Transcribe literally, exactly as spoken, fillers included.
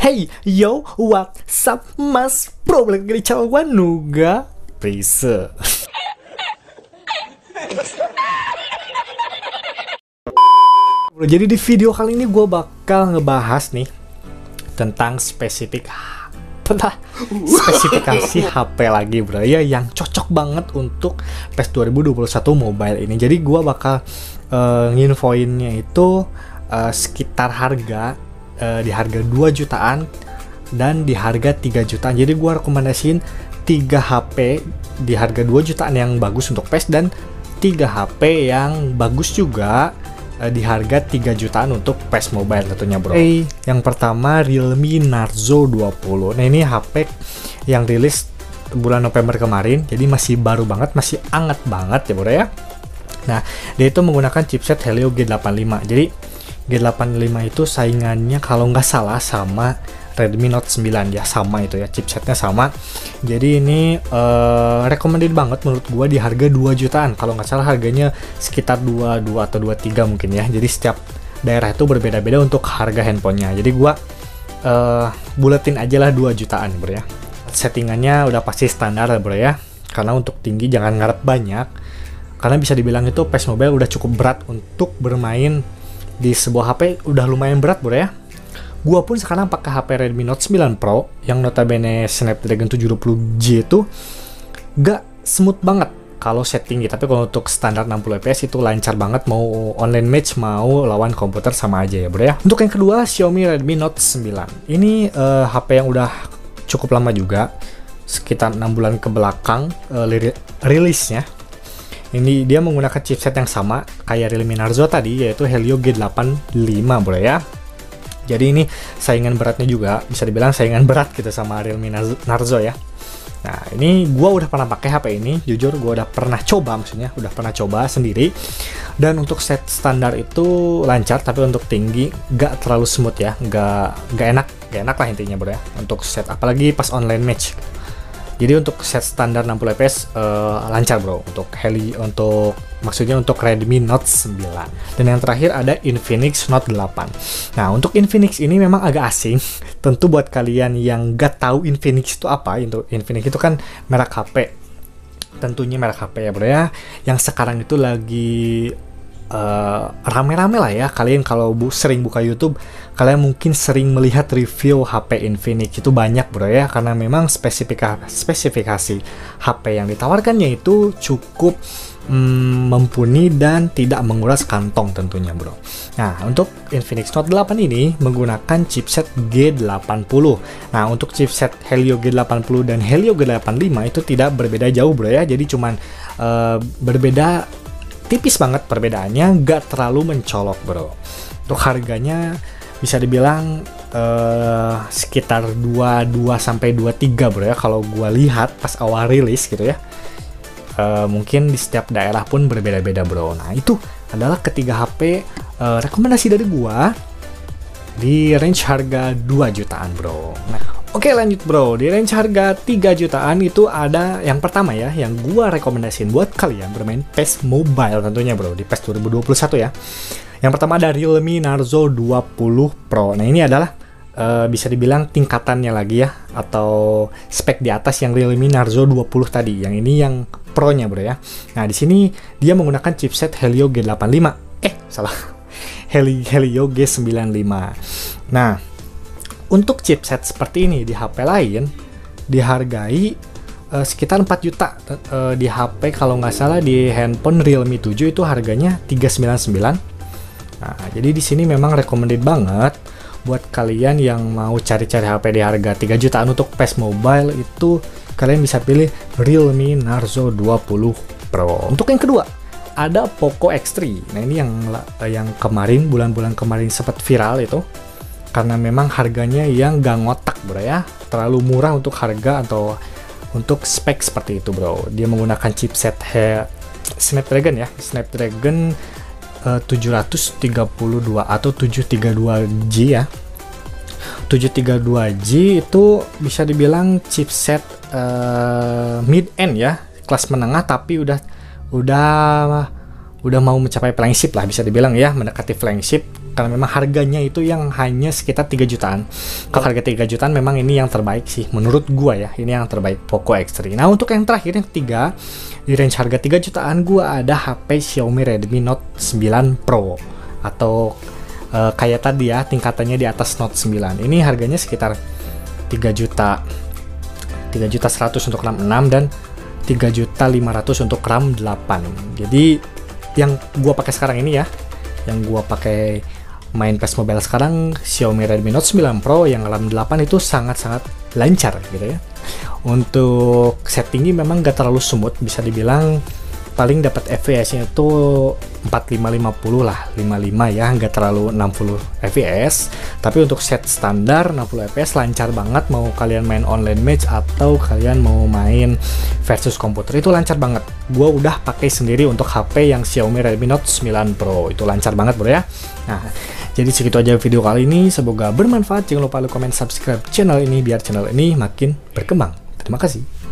Hey, yo, what's up, mas bro? Balik lagi di channel gua, Nuga Prise. Jadi di video kali ini gue bakal ngebahas nih tentang spesifik tentang spesifikasi H P lagi bro ya, yang cocok banget untuk P E S dua ribu dua puluh satu mobile ini. Jadi gue bakal uh, nginfoinnya itu uh, sekitar harga uh, di harga dua jutaan dan di harga tiga jutaan. Jadi gue rekomendasiin tiga H P di harga dua jutaan yang bagus untuk P E S dan tiga H P yang bagus juga di harga tiga jutaan untuk P E S Mobile tentunya bro. Hey, yang pertama Realme Narzo dua puluh. Nah ini H P yang rilis bulan November kemarin, jadi masih baru banget, masih anget banget ya bro ya. Nah dia itu menggunakan chipset Helio G delapan puluh lima. Jadi G delapan puluh lima itu saingannya kalau nggak salah sama Redmi Note sembilan ya, sama itu ya, chipsetnya sama. Jadi ini uh, recommended banget menurut gua di harga dua jutaan. Kalau nggak salah harganya sekitar dua puluh dua atau dua puluh tiga mungkin ya. Jadi setiap daerah itu berbeda-beda untuk harga handphonenya. Jadi gua uh, buletin aja lah dua jutaan bro ya. Settingannya udah pasti standar lah bro ya. Karena untuk tinggi jangan ngarep banyak. Karena bisa dibilang itu P E S Mobile udah cukup berat untuk bermain di sebuah H P, udah lumayan berat bro ya. Gua pun sekarang pakai H P Redmi Note sembilan Pro yang notabene Snapdragon tujuh puluh G itu gak smooth banget kalau setting gitu. Tapi kalau untuk standar enam puluh F P S itu lancar banget, mau online match mau lawan komputer sama aja ya bro ya. Untuk yang kedua Xiaomi Redmi Note sembilan. Ini uh, H P yang udah cukup lama juga, sekitar enam bulan ke belakang uh, rilisnya. Ini dia menggunakan chipset yang sama kayak Realme Narzo tadi, yaitu Helio G delapan puluh lima bro ya. Jadi ini saingan beratnya juga, bisa dibilang saingan berat gitu sama Realme Narzo ya. Nah ini gua udah pernah pakai H P ini, jujur gua udah pernah coba, maksudnya udah pernah coba sendiri. Dan untuk set standar itu lancar, tapi untuk tinggi gak terlalu smooth ya, gak, gak enak, gak enak lah intinya bro ya. Untuk set, apalagi pas online match. Jadi untuk set standar enam puluh F P S uh, lancar bro, untuk Heli, untuk maksudnya untuk Redmi Note sembilan. Dan yang terakhir ada Infinix Note delapan. Nah untuk Infinix ini memang agak asing. Tentu buat kalian yang gak tahu Infinix itu apa, untuk Infinix itu kan merek H P. Tentunya merek H P ya bro ya, yang sekarang itu lagi rame-rame uh, lah ya. Kalian kalau bu sering buka YouTube, kalian mungkin sering melihat review H P Infinix itu banyak bro ya, karena memang spesifikasi spesifikasi H P yang ditawarkannya itu cukup mm, mumpuni dan tidak menguras kantong tentunya bro. Nah untuk Infinix Note delapan ini menggunakan chipset G delapan puluh. Nah untuk chipset Helio G delapan puluh dan Helio G delapan puluh lima itu tidak berbeda jauh bro ya, jadi cuman uh, berbeda tipis banget perbedaannya, gak terlalu mencolok bro. Untuk harganya bisa dibilang uh, sekitar dua puluh dua sampai dua puluh tiga bro ya, kalau gua lihat pas awal rilis gitu ya. Uh, mungkin di setiap daerah pun berbeda-beda bro. Nah itu adalah ketiga H P uh, rekomendasi dari gua di range harga dua jutaan bro. Nah oke lanjut bro, di range harga tiga jutaan itu ada yang pertama ya, yang gua rekomendasiin buat kalian bermain P E S Mobile tentunya bro, di P E S dua ribu dua puluh satu ya. Yang pertama ada Realme Narzo dua puluh Pro. Nah ini adalah uh, bisa dibilang tingkatannya lagi ya, atau spek di atas yang Realme Narzo dua puluh tadi. Yang ini yang Pro-nya bro ya. Nah di sini dia menggunakan chipset Helio G delapan puluh lima. Eh salah, Helio G sembilan puluh lima. Nah untuk chipset seperti ini di H P lain dihargai uh, sekitar empat juta. Uh, di H P kalau nggak salah di handphone Realme tujuh itu harganya tiga ratus sembilan puluh sembilan. Nah, jadi di sini memang recommended banget buat kalian yang mau cari-cari H P di harga tiga jutaan untuk P E S Mobile itu, kalian bisa pilih Realme Narzo dua puluh Pro. Untuk yang kedua ada Poco X tiga. Nah, ini yang yang kemarin bulan-bulan kemarin sempat viral itu. Karena memang harganya yang gak ngotak bro ya, terlalu murah untuk harga atau untuk spek seperti itu bro. Dia menggunakan chipset he Snapdragon ya, Snapdragon uh, tujuh ratus tiga puluh dua atau tujuh tiga dua G ya. tujuh tiga dua G itu bisa dibilang chipset uh, mid end ya, kelas menengah, tapi udah udah udah mau mencapai flagship lah bisa dibilang ya, mendekati flagship. karena memang harganya itu yang hanya sekitar tiga jutaan. Kalau harga tiga jutaan memang ini yang terbaik sih menurut gua ya, ini yang terbaik Poco X tiga. Nah untuk yang terakhir yang ketiga di range harga tiga jutaan gua ada H P Xiaomi Redmi Note sembilan Pro atau uh, kayak tadi ya tingkatannya di atas Note sembilan. Ini harganya sekitar tiga juta tiga juta seratus untuk RAM enam dan tiga juta lima ratus untuk RAM delapan. Jadi yang gua pakai sekarang ini ya, yang gua pakai main P E S Mobile sekarang Xiaomi Redmi Note sembilan Pro yang RAM delapan itu sangat-sangat lancar gitu ya. Untuk settingnya memang gak terlalu smooth, bisa dibilang paling dapat F P S-nya itu empat puluh lima lima puluh lah, lima puluh lima ya, nggak terlalu enam puluh F P S. Tapi untuk set standar enam puluh F P S lancar banget, mau kalian main online match atau kalian mau main versus komputer itu lancar banget. Gua udah pakai sendiri untuk H P yang Xiaomi Redmi Note sembilan Pro, itu lancar banget bro ya. Nah, jadi segitu aja video kali ini, semoga bermanfaat. Jangan lupa like, comment, subscribe channel ini biar channel ini makin berkembang. Terima kasih.